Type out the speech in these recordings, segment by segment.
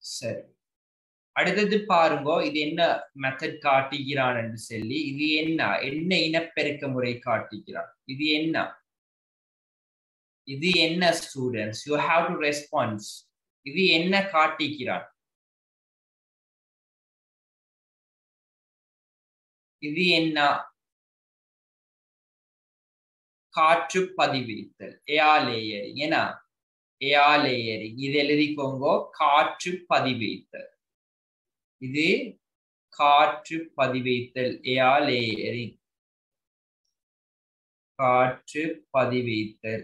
சரி, அடுத்தது பாருங்க, இது என்ன மெத்தட் காட்டுகிறான் என்று சொல்லி. இது என்ன என்ன இனப்பெருக்க முறை காட்டுகிறான். இது என்ன இது என்ன students, you have to response. இது என்ன காட்டுகிறான். இது என்ன? காற்று பதிவித்தல், ஏர் லேயரிங். என்ன? Air layering. இது எழுதிக்கோங்க, காற்று பதிவித்தல். இது காற்று பதிவித்தல், ஏர் லேயரிங். காற்று பதிவித்தல்.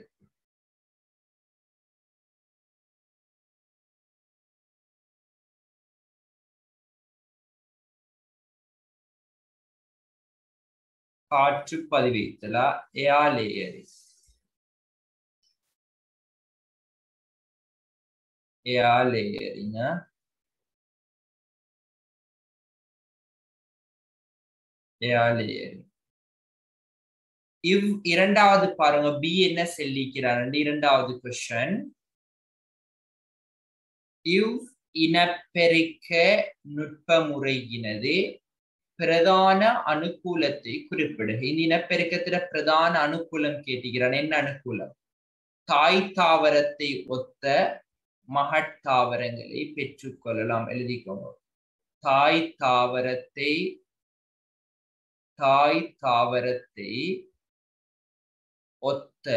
காற்று பதிவித்தலா, air layering. Air layering. Air layering. இரண்டாவது பாருங்க, பி என்ன சொல்லிக்கிறார். இரண்டாவது क्वेश्चन, இவ் இனப்பெருக்க நுட்பமுறையினது பிரதான அனுகூலத்தை குறிப்பிடுக. இந்த இனப்பெருக்கத்தில பிரதான அனுகூலம் கேட்டுகிறான். என்ன அனுகூலம்? தாய் தாவரத்தை ஒத்த மகத்தாவரங்களை பெற்றுக்கொள்ளலாம். எழுதிக்கோங்க, தாய் தாவரத்தை ஒத்த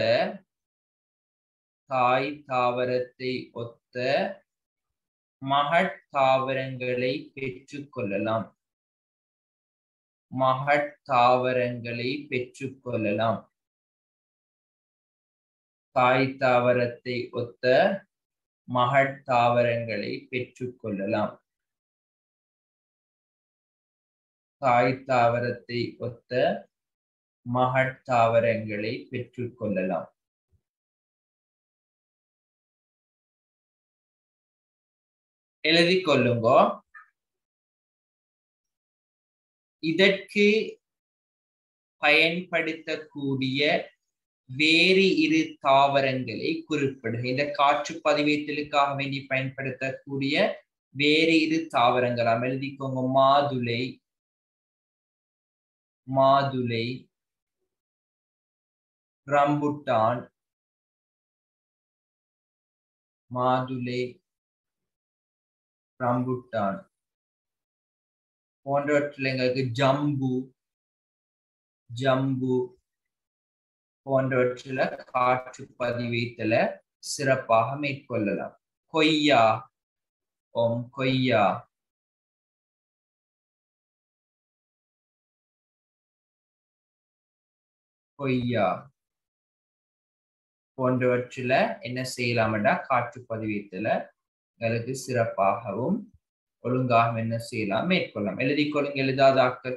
மகத்தாவரங்களை பெற்றுக்கொள்ளலாம். மகத்தாவரங்களை பெற்றுக்கொள்ளலாம். தாய் தாவரத்தை ஒத்த மகத்தாவரங்களை பெற்றுக்கொள்ளலாம். தாய் தாவரத்தை ஒத்த மகத்தாவரங்களை பெற்றுக்கொள்ளலாம். எழுதிக் கொள்ளுங்க. இதற்கு பயன்படுத்தக்கூடிய வேறு இரு தாவரங்களை குறிப்பிடுக. இந்த காற்று பதிவேற்றலுக்காக வேண்டி பயன்படுத்தக்கூடிய வேறு இரு தாவரங்களாம். எழுதிக்கோங்க, மாதுளை, ரம்புட்டான், போன்றவற்றில் எங்களுக்கு ஜம்பு போன்றவற்றில காற்று பதிவேற்றல சிறப்பாக மேற்கொள்ளலாம். கொய்யா போன்றவற்றில என்ன செய்யலாம்டா, காற்று பதிவேற்றல எங்களுக்கு சிறப்பாகவும் ஒழுங்காக என்ன செய்யலாம், மேற்கொள்ளலாம். எழுதிக்கொள்ளுங்க. எழுதாதாக்கள்,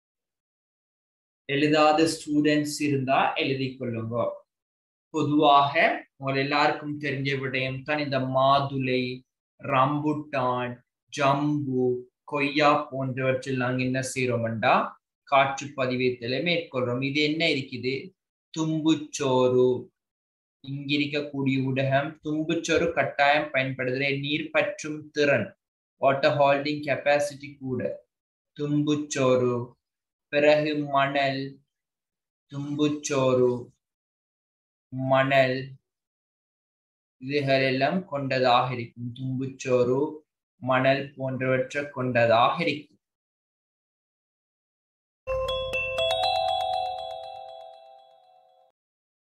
எழுதாத ஸ்டூடெண்ட்ஸ் இருந்தா எழுதிக்கொள்ளுங்க. பொதுவாக உங்கள் எல்லாருக்கும் தெரிஞ்ச விடயம் தான் இந்த மாதுளை, ரம்புட்டான், ஜம்பு, கொய்யா போன்றவற்றில் நாங்க என்ன செய்யறோம்டா, காற்று பதிவேற்றலை மேற்கொள்றோம். இது என்ன இருக்குது? தும்புச்சோறு. இங்க இருக்கக்கூடிய ஊடகம் தும்புச்சோறு கட்டாயம் பயன்படுத்துகிற நீர் பற்றும் திறன், வாட்டர் ஹோல்டிங் கெப்பாசிட்டி கூட. தும்புச்சோறு, பிறகு மணல், தும்புச்சோறு, மணல், இதுகளெல்லாம் கொண்டதாக இருக்கும். தும்புச்சோறு, மணல் போன்றவற்றை கொண்டதாக இருக்கும்.